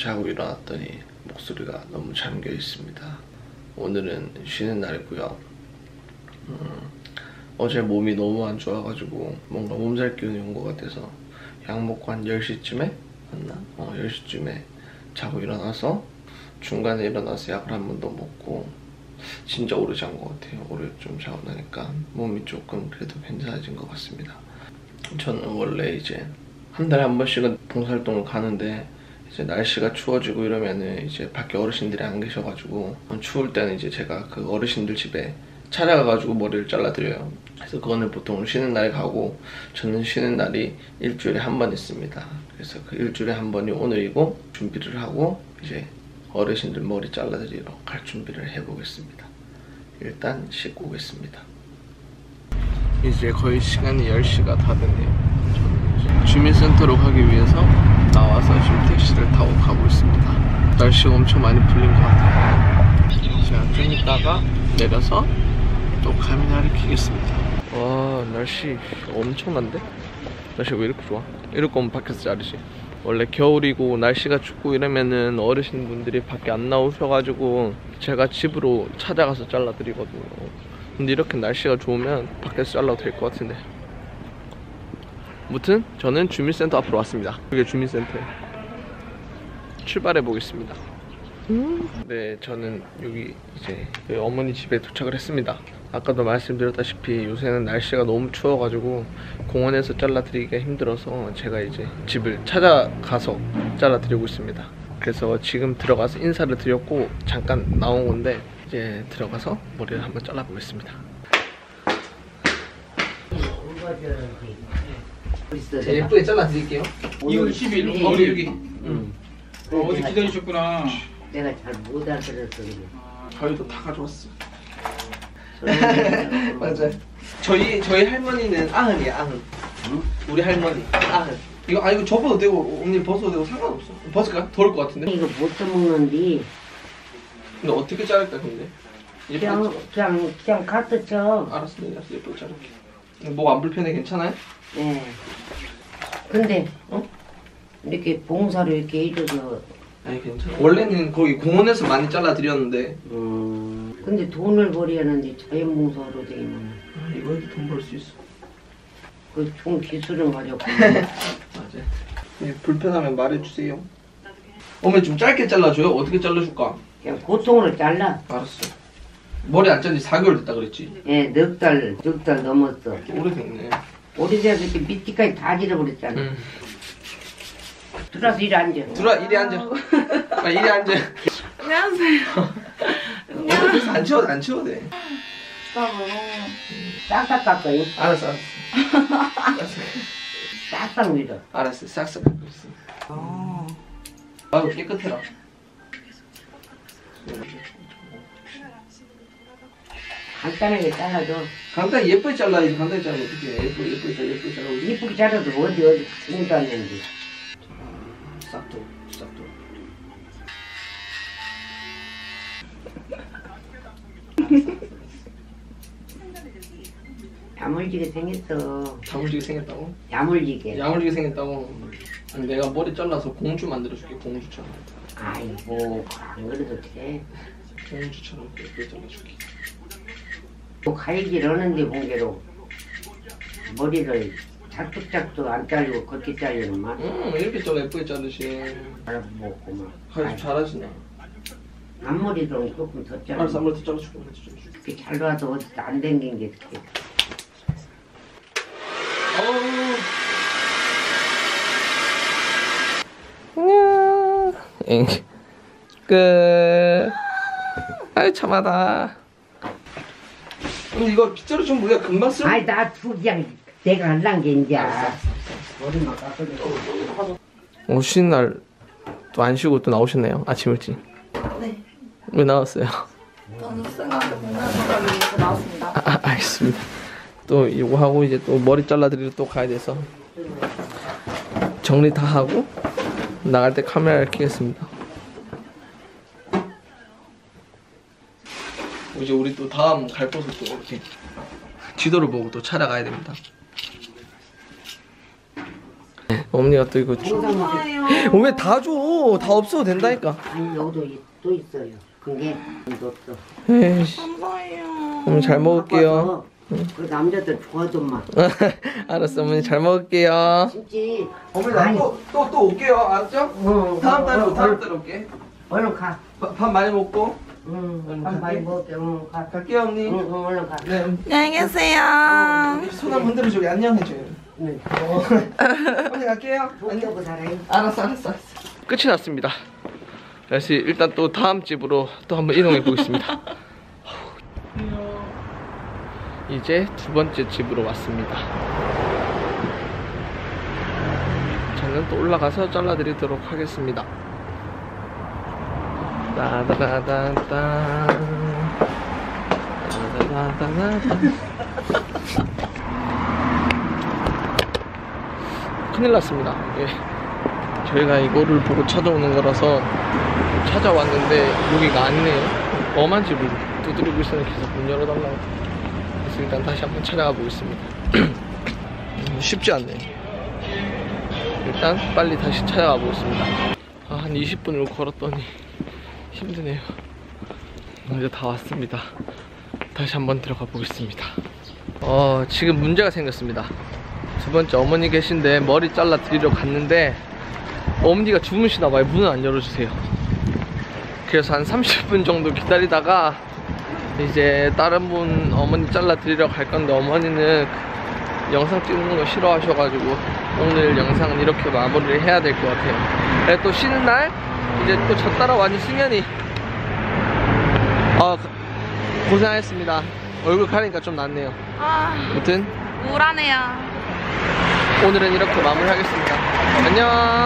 자고 일어났더니 목소리가 너무 잠겨 있습니다. 오늘은 쉬는 날이고요. 어제 몸이 너무 안 좋아가지고 뭔가 몸살 기운이 온 것 같아서 약 먹고 한 10시쯤에 맞나? 10시쯤에 자고 일어나서 중간에 일어나서 약을 한 번 더 먹고 진짜 오래 잔 것 같아요. 오래 좀 자고 나니까 몸이 조금 그래도 괜찮아진 것 같습니다. 저는 원래 이제 한 달에 한 번씩은 봉사활동을 가는데 이제 날씨가 추워지고 이러면은 이제 밖에 어르신들이 안 계셔가지고 추울 때는 이제 제가 그 어르신들 집에 찾아가가지고 머리를 잘라드려요. 그래서 그거는 보통 쉬는 날에 가고 저는 쉬는 날이 일주일에 한 번 있습니다. 그래서 그 일주일에 한 번이 오늘이고 준비를 하고 이제 어르신들 머리 잘라드리러 갈 준비를 해보겠습니다. 일단 씻고 오겠습니다. 이제 거의 시간이 10시가 다 됐네요. 저는 주민센터로 가기 위해서 나와서 지금 택시를 타고 가고 있습니다. 날씨가 엄청 많이 풀린 것 같아요. 자, 좀 이따가 내려서 또 카메라를 켜겠습니다. 와, 날씨 엄청난데? 날씨 왜 이렇게 좋아? 이럴 거면 밖에서 자르지. 원래 겨울이고 날씨가 춥고 이러면은 어르신분들이 밖에 안 나오셔가지고 제가 집으로 찾아가서 잘라드리거든요. 근데 이렇게 날씨가 좋으면 밖에서 잘라도 될 것 같은데. 아무튼 저는 주민센터 앞으로 왔습니다. 이게 주민센터예요. 출발해 보겠습니다. 네, 저는 여기 이제 어머니 집에 도착을 했습니다. 아까도 말씀드렸다시피 요새는 날씨가 너무 추워가지고 공원에서 잘라드리기가 힘들어서 제가 이제 집을 찾아가서 잘라드리고 있습니다. 그래서 지금 들어가서 인사를 드렸고 잠깐 나온 건데 이제 들어가서 머리를 한번 잘라보겠습니다. 제가 예쁘게 잘라드릴게요. 2월 10일 어디 여기. 어제 기다리셨구나. 내가 잘 못 알아들었어. 저희도 다 가져왔어. 맞아요. 저희 할머니는 아흔이야, 아흔. 응? 우리 할머니 아흔. 이거 접어도 되고 언니 벗어도 되고 상관없어. 벗을까? 더울 것 같은데. 이거 못 써먹는데 근데 어떻게 자를까 근데? 그냥 카트 쳐. 알았어, 알았어. 예쁘게 자를게. 목 안 불편해? 괜찮아요? 네. 근데 이렇게 봉사를 이렇게 해줘서. 아니 괜찮아. 원래는 거기 공원에서 많이 잘라드렸는데. 근데 돈을 벌여야 하는데 자연봉사로 돼 있는. 이거 해도 돈 벌 수 있어. 그 좋은 기술을 가졌고. 맞아. 불편하면 말해주세요. 어머니 좀 짧게 잘라줘요? 어떻게 잘라줄까? 그냥 고통으로 잘라. 알았어. 머리 안 잘린 지 4개월 됐다 그랬지? 예, 넉 달 넘었어. 오래됐네. 오래돼서 이렇게 밑에까지 다 질러버렸잖아. 들어와서 이리 앉아. 들어와, 이리 앉아. 이리 앉아. 안녕하세요. 그래서 안 치워도 돼. 싹싹 깎아요. 알았어. 싹싹 밀어. 알았어. 싹싹 깎고 있어. 아유, 깨끗해라. 간단하게 잘라줘. 간단히 예쁘게 잘라야지. 간단히 잘라면 어떡해. 예쁘게 잘라고. 이쁘게 잘라도 어디 중도 안 되는데. 싹도. 야물지게 생겼어. 야물지게 생겼다고? 야물지게. 야물지게 생겼다고? 아니, 내가 머리 잘라서 공주 만들어줄게. 공주처럼. 아이고 안 그래도 돼. 공주처럼 예쁘게 잘라줄게. 뭐 가위질 하는데 공개로 머리를 작둑작둑 안 잘리고 걷게 잘리는 말. 이렇게 잘라 예쁘게 자르시. 알아보고 막. 아주 잘하시네. 앞머리도 조금 더 잘라. 알았어, 한번 더 잘라줄게. 그렇게 잘 놔도 어디서 안 댕긴 게 어떻게. 안녕. 끝. 아유 참하다. 근데 이거 빗자루 좀 우리가 금방 쓰. 아이 나 그냥 내가 할란 게 이제. 머리만 깎아줘. 오신 날 또 안 쉬고 또 나오셨네요. 아침 일찍. 네. 왜 나왔어요? 저는 수생활을 공부하기 위해서 나왔습니다. 알겠습니다. 또 이거 하고 이제 또 머리 잘라드리러 또 가야 돼서 정리 다 하고 나갈 때 카메라를 켜겠습니다. 이제 우리 또 다음 갈 곳을 또 이렇게 지도를 보고 또 찾아가야 됩니다. 어머니가 또 이거 줘. 왜 다 줘? 다 없어도 된다니까. 아니 여기도 또 있어요. 그게 또 없어. 에이씨. 감사해요. 어머니 잘 먹을게요. 그 남자들 좋아하더만. 알았어, 어머니 잘 먹을게요. 진짜. 어머니 나 또 올게요. 알았죠? 응. 다음 달에 올게. 얼른 가. 밥 많이 먹고. 응. 밥 많이 먹을게. 응. 가. 갈게요, 언니. 응. 얼른 가. 네. 안녕히 계세요. 손 한번 흔들어주고 안녕해줘요. 응. 언니 갈게요. 안녕. 사랑해. 알았어. 끝이 났습니다. 다시 일단 또 다음 집으로 또 한번 이동해 보겠습니다. 이제 두 번째 집으로 왔습니다. 저는 또 올라가서 잘라드리도록 하겠습니다. 따다다다다 따다다다다. 큰일 났습니다. 예. 저희가 이거를 보고 찾아오는 거라서 찾아왔는데 여기가 아니네요. 엄한 집을 두드리고 있으면 계속 문 열어달라고. 그래서 일단 다시 한번 찾아가 보겠습니다. 쉽지 않네요. 일단 빨리 다시 찾아가 보겠습니다. 한 20분을 걸었더니 힘드네요. 이제 다 왔습니다. 다시 한번 들어가 보겠습니다. 지금 문제가 생겼습니다. 두 번째 어머니 계신데 머리 잘라 드리러 갔는데 어머니가 주무시나봐요. 문을 안 열어주세요. 그래서 한 30분 정도 기다리다가 이제 다른 분 어머니 잘라 드리러 갈 건데 어머니는 영상 찍는 거 싫어하셔가지고 오늘 영상은 이렇게 마무리를 해야 될 것 같아요. 그래서 또 쉬는 날 이제 또 저 따라와준 승현이 고생하셨습니다. 얼굴 가리니까 좀 낫네요. 아무튼 우울하네요. 오늘은 이렇게 마무리하겠습니다. 안녕.